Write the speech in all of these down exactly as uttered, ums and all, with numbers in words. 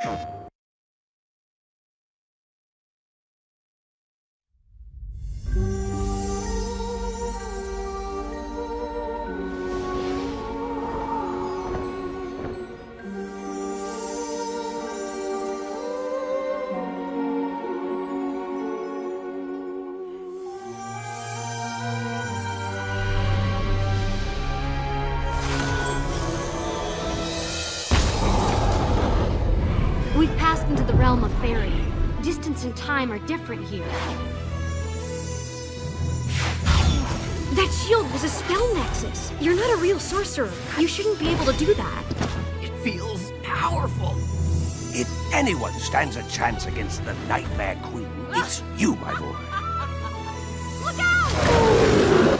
We've passed into the realm of fairy. Distance and time are different here. That shield was a spell nexus. You're not a real sorcerer. You shouldn't be able to do that. It feels powerful. If anyone stands a chance against the Nightmare Queen, it's you, my boy. Look out!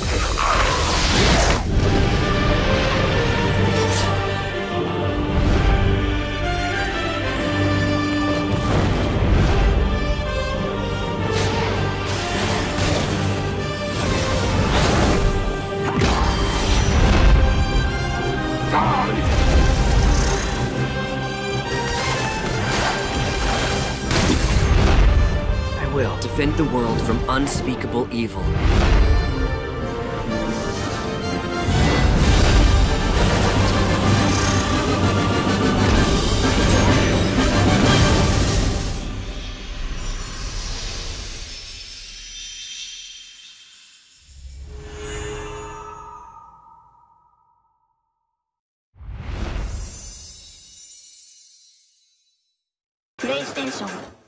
I will defend the world from unspeakable evil. PlayStation